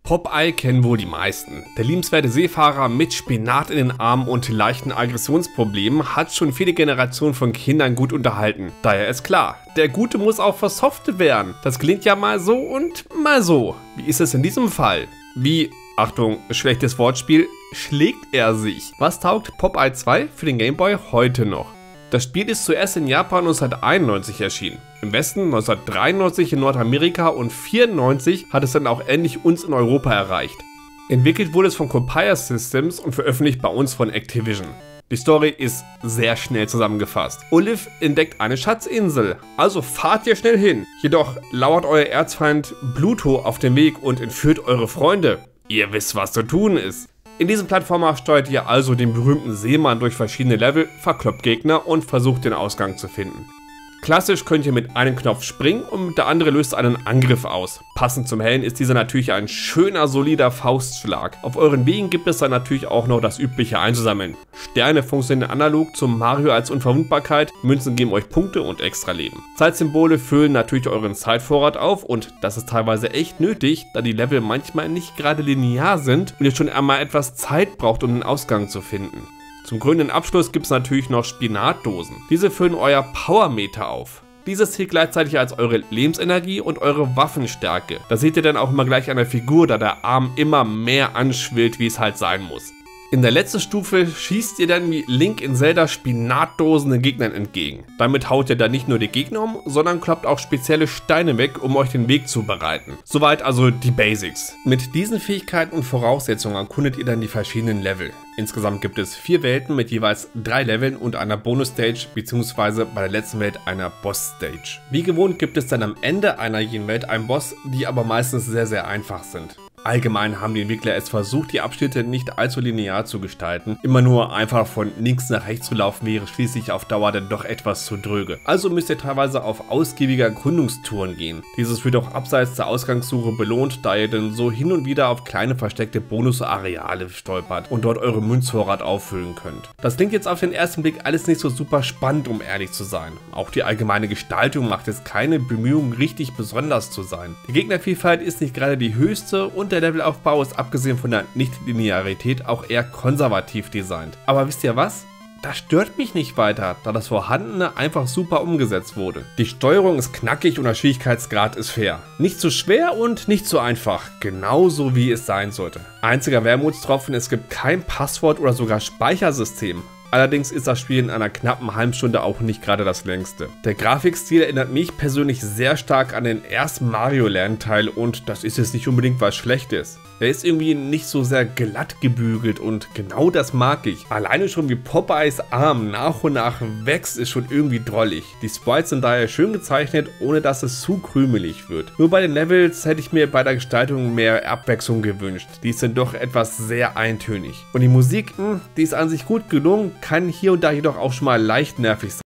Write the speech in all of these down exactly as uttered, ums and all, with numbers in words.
Popeye kennen wohl die meisten. Der liebenswerte Seefahrer mit Spinat in den Armen und leichten Aggressionsproblemen hat schon viele Generationen von Kindern gut unterhalten. Daher ist klar, der Gute muss auch versoftet werden. Das klingt ja mal so und mal so. Wie ist es in diesem Fall? Wie, Achtung, schlechtes Wortspiel, schlägt er sich? Was taugt Popeye zwei für den Game Boy heute noch? Das Spiel ist zuerst in Japan neunzehnhunderteinundneunzig erschienen, im Westen neunzehnhundertdreiundneunzig in Nordamerika und neunzehnhundertvierundneunzig hat es dann auch endlich uns in Europa erreicht. Entwickelt wurde es von Compile Systems und veröffentlicht bei uns von Activision. Die Story ist sehr schnell zusammengefasst. Olive entdeckt eine Schatzinsel, also fahrt ihr schnell hin. Jedoch lauert euer Erzfeind Bluto auf dem Weg und entführt eure Freunde. Ihr wisst, was zu tun ist. In diesem Plattformer steuert ihr also den berühmten Seemann durch verschiedene Level, verkloppt Gegner und versucht den Ausgang zu finden. Klassisch könnt ihr mit einem Knopf springen und der andere löst einen Angriff aus. Passend zum Helden ist dieser natürlich ein schöner, solider Faustschlag. Auf euren Wegen gibt es dann natürlich auch noch das übliche einzusammeln. Sterne funktionieren analog zum Mario als Unverwundbarkeit, Münzen geben euch Punkte und extra Leben. Zeitsymbole füllen natürlich euren Zeitvorrat auf und das ist teilweise echt nötig, da die Level manchmal nicht gerade linear sind und ihr schon einmal etwas Zeit braucht, um den Ausgang zu finden. Zum krönenden Abschluss gibt es natürlich noch Spinatdosen. Diese füllen euer Powermeter auf. Dieses zählt gleichzeitig als eure Lebensenergie und eure Waffenstärke. Das seht ihr dann auch immer gleich an der Figur, da der Arm immer mehr anschwillt, wie es halt sein muss. In der letzten Stufe schießt ihr dann wie Link in Zelda Spinatdosen den Gegnern entgegen. Damit haut ihr dann nicht nur die Gegner um, sondern kloppt auch spezielle Steine weg, um euch den Weg zu bereiten. Soweit also die Basics. Mit diesen Fähigkeiten und Voraussetzungen erkundet ihr dann die verschiedenen Level. Insgesamt gibt es vier Welten mit jeweils drei Leveln und einer Bonus-Stage bzw. bei der letzten Welt einer Boss-Stage. Wie gewohnt gibt es dann am Ende einer jeden Welt einen Boss, die aber meistens sehr sehr einfach sind. Allgemein haben die Entwickler es versucht, die Abschnitte nicht allzu linear zu gestalten. Immer nur einfach von links nach rechts zu laufen wäre schließlich auf Dauer dann doch etwas zu dröge. Also müsst ihr teilweise auf ausgiebige Erkundungstouren gehen. Dieses wird auch abseits der Ausgangssuche belohnt, da ihr dann so hin und wieder auf kleine versteckte Bonusareale stolpert und dort eure Münzvorrat auffüllen könnt. Das klingt jetzt auf den ersten Blick alles nicht so super spannend, um ehrlich zu sein. Auch die allgemeine Gestaltung macht jetzt keine Bemühungen, richtig besonders zu sein. Die Gegnervielfalt ist nicht gerade die höchste und der Levelaufbau ist abgesehen von der Nicht-Linearität auch eher konservativ designt. Aber wisst ihr was? Das stört mich nicht weiter, da das Vorhandene einfach super umgesetzt wurde. Die Steuerung ist knackig und der Schwierigkeitsgrad ist fair. Nicht zu schwer und nicht zu einfach, genauso wie es sein sollte. Einziger Wermutstropfen, es gibt kein Passwort oder sogar Speichersystem. Allerdings ist das Spiel in einer knappen halben Stunde auch nicht gerade das längste. Der Grafikstil erinnert mich persönlich sehr stark an den ersten Mario Lernteil und das ist jetzt nicht unbedingt was Schlechtes. Er ist irgendwie nicht so sehr glatt gebügelt und genau das mag ich. Alleine schon wie Popeyes Arm nach und nach wächst, ist schon irgendwie drollig. Die Sprites sind daher schön gezeichnet, ohne dass es zu krümelig wird. Nur bei den Levels hätte ich mir bei der Gestaltung mehr Abwechslung gewünscht. Die ist dann doch etwas sehr eintönig. Und die Musik, mh, die ist an sich gut gelungen, kann hier und da jedoch auch schon mal leicht nervig sein.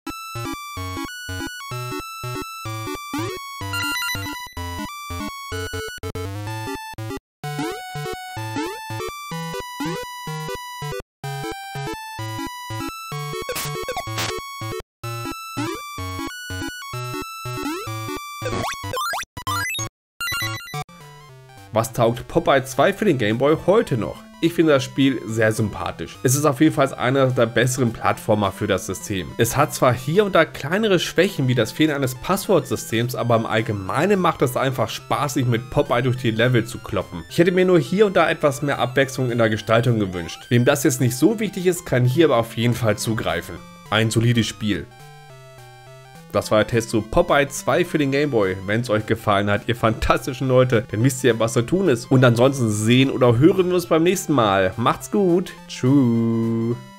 Was taugt Popeye zwei für den Game Boy heute noch? Ich finde das Spiel sehr sympathisch. Es ist auf jeden Fall einer der besseren Plattformer für das System. Es hat zwar hier und da kleinere Schwächen wie das Fehlen eines Passwortsystems, aber im Allgemeinen macht es einfach Spaß, sich mit Popeye durch die Level zu kloppen. Ich hätte mir nur hier und da etwas mehr Abwechslung in der Gestaltung gewünscht. Wem das jetzt nicht so wichtig ist, kann hier aber auf jeden Fall zugreifen. Ein solides Spiel. Das war der Test zu Popeye zwei für den Game Boy. Wenn es euch gefallen hat, ihr fantastischen Leute, dann wisst ihr, was zu tun ist. Und ansonsten sehen oder hören wir uns beim nächsten Mal. Macht's gut. Tschüss.